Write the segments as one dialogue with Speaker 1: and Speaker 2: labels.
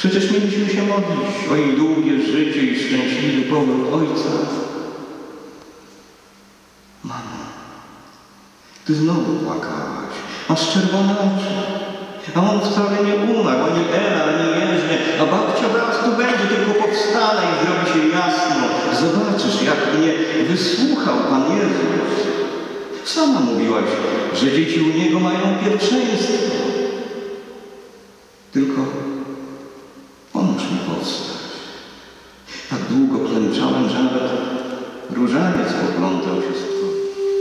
Speaker 1: Przecież mieliśmy się modlić o jej długie życie i szczęśliwy powrót ojca. Mamo, ty znowu płakałaś. Masz czerwone oczy. A on wcale nie umarł, ani Ela, ani Jerzy, a babcia zaraz tu będzie, tylko powstanie i zrobi się jasno. Zobaczysz, jak mnie wysłuchał Pan Jezus. Sama mówiłaś, że dzieci u Niego mają pierwszeństwo. Tylko pomóż mi powstać. Tak długo klęczałem, że nawet różaniec poplątał się z tobą.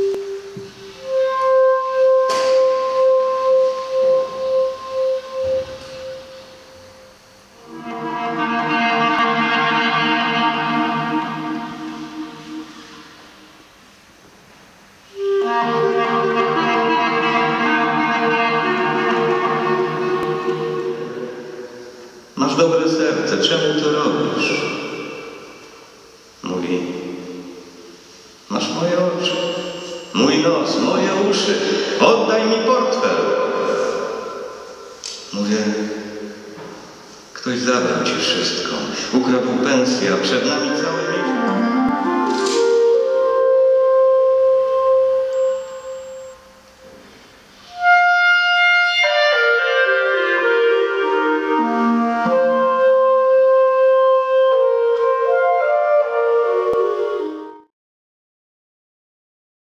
Speaker 1: Masz dobre serce, czemu to robisz? Mówi, masz moje oczy, mój nos, moje uszy, oddaj mi portfel. Mówię, ktoś zabrał ci wszystko, ukradł pensję, a przed nami całe